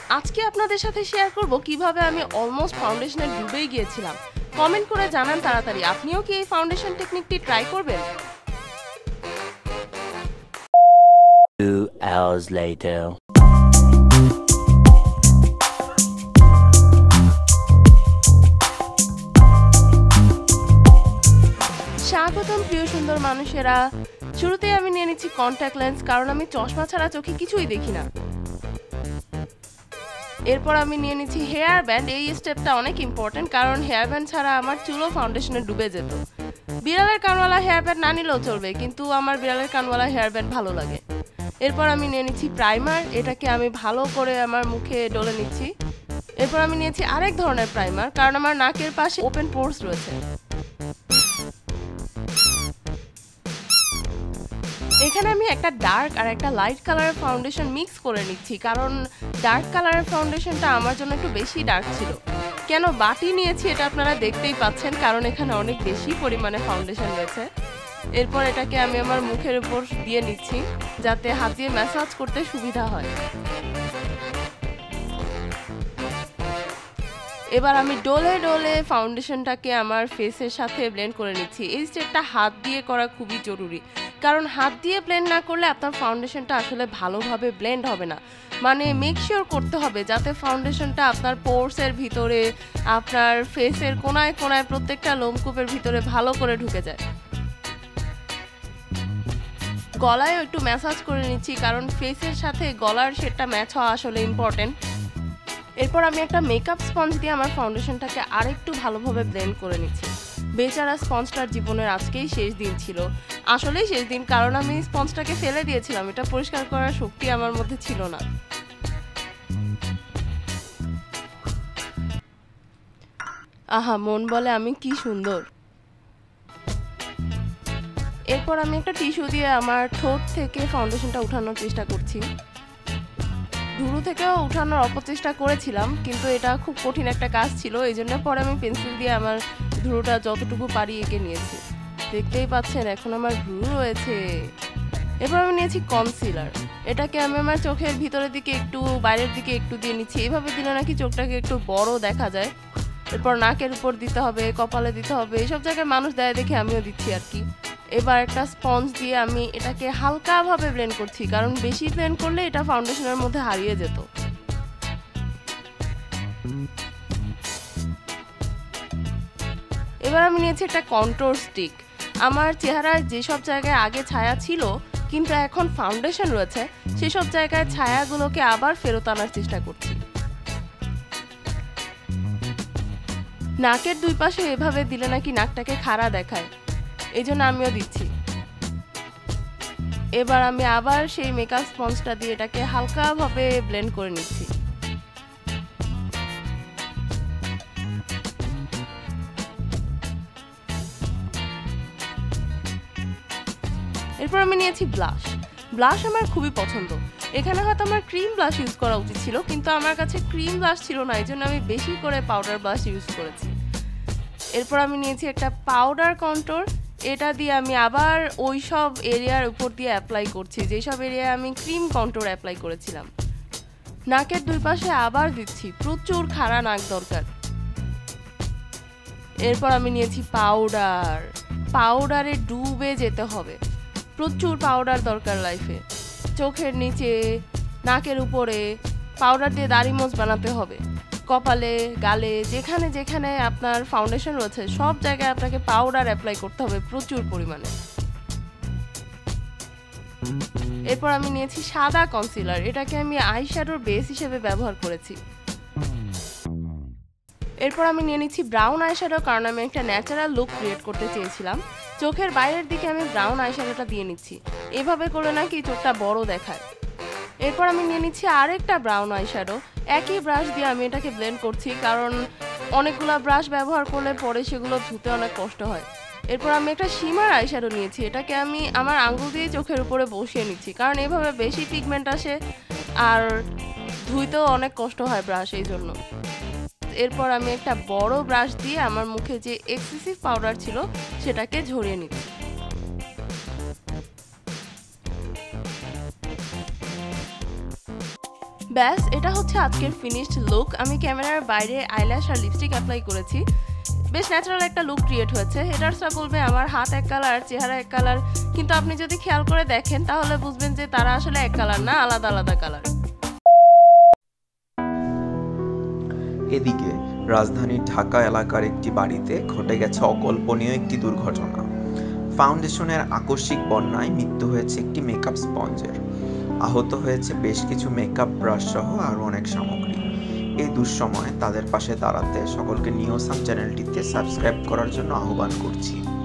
আজকে আপনাদের সাথে শেয়ার করব কিভাবে আমি অলমোস্ট ফাউন্ডেশনে ডুবেই গিয়েছিলাম। কমেন্ট করে জানান তাড়াতাড়ি আপনিও কি এই ফাউন্ডেশন টেকনিকটি ট্রাই করবেন। 2 hours later. স্বাগতম প্রিয় সুন্দর মানুষেরা। শুরুতেই আমি নিয়ে নিচ্ছি কন্ট্যাক্ট লেন্স, কারণ আমি চশমা ছাড়া চোখে কিছুই দেখি না। এরপর আমি নিয়ে নিচ্ছি হেয়ার ব্যান্ড। এই স্টেপটা অনেক ইম্পর্টেন্ট, কারণ হেয়ার ব্যান্ড ছাড়া আমার চুলও ফাউন্ডেশনে ডুবে যেত। বিড়ালের কানওয়ালা হেয়ার ব্যান্ড না নিলেও চলবে, কিন্তু আমার বিড়ালের কানওয়ালা হেয়ার ব্যান্ড ভালো লাগে। এরপর আমি নিয়ে নিচ্ছি প্রাইমার। এটাকে আমি ভালো করে আমার মুখে ডলে নিচ্ছি। এরপর আমি নিয়েছি আরেক ধরনের প্রাইমার, কারণ আমার নাকের পাশে ওপেন পোরস রয়েছে। এখানে আমি একটা ডার্ক আর একটা লাইট কালারের ফাউন্ডেশন মিক্স করে নিচ্ছি, কারণ ডার্ক কালারের ফাউন্ডেশনটা আমার জন্য একটু বেশি ডার্ক ছিল। কেন বাটি নিয়েছি এটা আপনারা দেখতেই পাচ্ছেন, কারণ এখানে অনেক বেশি পরিমাণে ফাউন্ডেশন রয়েছে। এরপর এটাকে আমি আমার মুখের উপর দিয়ে নিচ্ছি, যাতে হাত দিয়ে ম্যাসাজ করতে সুবিধা হয়। এবার আমি ডলে ডলে ফাউন্ডেশনটাকে আমার ফেসের সাথে ব্লেন্ড করে নিচ্ছি। এই স্টেপটা হাত দিয়ে করা খুবই জরুরি, কারণ হাত দিয়ে ব্লেন্ড না করলে আপনার ফাউন্ডেশনটা আসলে ভালোভাবে ব্লেন্ড হবে না। মানে মেক শিওর করতে হবে যাতে ফাউন্ডেশনটা আপনার পোরসের ভিতরে, আপনার ফেসের কোনায় কোনায়, প্রত্যেকটা লোমকূপের ভিতরে ভালো করে ঢুকে যায়। গলায়ও একটু ম্যাসাজ করে নিচ্ছি, কারণ ফেসের সাথে গলার শেডটা ম্যাচ হওয়া আসলে ইম্পর্টেন্ট। এরপর আমি একটা মেকআপ স্পঞ্জ দিয়ে আমার ফাউন্ডেশনটাকে আরেকটু ভালোভাবে ব্লেন্ড করে নিচ্ছি। বেচারা স্পঞ্জটার জীবনের আজকেই শেষ দিন ছিল, আসলেই শেষ দিন, কারণ আমি স্পঞ্জটাকে ফেলে দিয়েছিলাম। এটা পরিষ্কার করার শক্তি আমার মধ্যে ছিল না। আহা, মন বলে আমি কি সুন্দর। এরপর আমি একটা টিস্যু দিয়ে আমার ঠোঁট থেকে ফাউন্ডেশনটা উঠানোর চেষ্টা করছি। ধুরু থেকেও উঠানোর অপচেষ্টা করেছিলাম, কিন্তু এটা খুব কঠিন একটা কাজ ছিল। এই জন্য পরে আমি পেন্সিল দিয়ে আমার ধুরুটা যতটুকু পারি এঁকে নিয়েছি। দেখতেই পাচ্ছেন এখন আমার ধুরু রয়েছে। এরপর আমি নিয়েছি কনসিলার। এটাকে আমি আমার চোখের ভিতরের দিকে একটু, বাইরের দিকে একটু দিয়ে নিচ্ছি। এভাবে দিলে নাকি চোখটাকে একটু বড় দেখা যায়। এরপর নাকের উপর দিতে হবে, কপালে দিতে হবে, এইসব জায়গায় মানুষ দেয় দেখে আমিও দিচ্ছি আর কি। এবার একটা স্পঞ্জ দিয়ে আমি এটাকে হালকাভাবে ব্লেন্ড করছি, কারণ বেশি ব্লেন্ড করলে এটা ফাউন্ডেশনের মধ্যে হারিয়ে যেত। এবার আমি নিয়েছি একটা কন্ট্রোল স্টিক। আমার চেহারায় যেসব জায়গায় আগে ছায়া ছিল কিন্তু এখন ফাউন্ডেশন রয়েছে, সেসব জায়গায় ছায়াগুলোকে আবার ফেরত আনার চেষ্টা করছি। নাকের দুই পাশে এভাবে দিলে নাকি নাকটাকে খাড়া দেখায়, এই জন্য আমিও দিচ্ছি। এবার আমি আবার সেই মেকআপ স্পঞ্জটা দিয়ে এটাকে হালকাভাবে ব্লেন্ড করে নিচ্ছি। এরপর আমি নিয়েছি ব্লাশ। ব্লাশ আমার খুবই পছন্দ। এখানে হয়তো আমার ক্রিম ব্লাশ ইউজ করা উচিত ছিল, কিন্তু আমার কাছে ক্রিম ব্লাশ ছিল না, এই জন্য আমি বেশি করে পাউডার ব্লাশ ইউজ করেছি। এরপর আমি নিয়েছি একটা পাউডার কন্ট্যুর। এটা দিয়ে আমি আবার ওই সব এরিয়ার উপর দিয়ে অ্যাপ্লাই করছি যেসব এরিয়ায় আমি ক্রিম কন্ট্যুর অ্যাপ্লাই করেছিলাম। নাকের দুই পাশে আবার দিচ্ছি, প্রচুর খাড়া নাক দরকার। এরপর আমি নিয়েছি পাউডার। পাউডারে ডুবে যেতে হবে, প্রচুর পাউডার দরকার লাইফে। চোখের নিচে, নাকের উপরে পাউডার দিয়ে দাড়ি মোজ বানাতে হবে। কপালে, গালে, যেখানে যেখানে আপনার ফাউন্ডেশন রয়েছে সব জায়গায় আপনাকে পাউডার অ্যাপ্লাই করতে হবে প্রচুর পরিমাণে। এরপর আমি নিয়েছি সাদা কনসিলার। এটাকে আমি আইশ্যাডোর বেস হিসেবে ব্যবহার করেছি। এরপর আমি নিয়ে নিচ্ছি ব্রাউন আইশ্যাডো, কারণ আমি একটা ন্যাচারাল লুক ক্রিয়েট করতে চেয়েছিলাম। চোখের বাইরের দিকে আমি ব্রাউন আইশ্যাডোটা দিয়ে নিচ্ছি, এভাবে করলে নাকি চোখটা বড় দেখায়। এরপর আমি নিয়ে নিচ্ছি আরেকটা ব্রাউন আইশ্যাডো। একই ব্রাশ দিয়ে আমি এটাকে ব্লেন্ড করছি, কারণ অনেকগুলো ব্রাশ ব্যবহার করলে পরে সেগুলো ধুতে অনেক কষ্ট হয়। এরপর আমি একটা শিমার আইশ্যাডো নিয়েছি। এটাকে আমি আমার আঙ্গুল দিয়ে চোখের উপরে বসিয়ে নিচ্ছি, কারণ এভাবে বেশি পিগমেন্ট আসে আর ধুইতেও অনেক কষ্ট হয় ব্রাশ, এই জন্য। এরপর আমি একটা বড় ব্রাশ দিয়ে আমার মুখে যে এক্সেসিভ পাউডার ছিল সেটাকে ঝরিয়ে নিচ্ছি। ব্যাস, এটা হচ্ছে আজকের ফিনিশড লুক। আমি ক্যামেরার বাইরে আইল্যাশ আর লিপস্টিক অ্যাপ্লাই করেছি, বেশ ন্যাচারাল একটা লুক ক্রিয়েট হয়েছে। হেটার্সরা বলবে আমার হাত এক কালার, চেহারা এক কালার, কিন্তু আপনি যদি খেয়াল করে দেখেন তাহলে বুঝবেন যে তারা আসলে এক কালার না, আলাদা আলাদা কালার। এদিকে রাজধানীর ঢাকা এলাকার একটি বাড়িতে ঘটে গেছে অকল্পনীয় একটি দুর্ঘটনা। ফাউন্ডেশনের আকস্মিক বন্যায় মৃত্যু হয়েছে একটি মেকআপ স্পঞ্জের। আহত হয়েছে বেশ কিছু মেকআপ ব্রাশ সহ আরও অনেক সামগ্রী। এই দুঃসময়ে তাদের পাশে দাঁড়াতে সকলকে নিউসাম চ্যানেলটিতে সাবস্ক্রাইব করার জন্য আহ্বান করছি।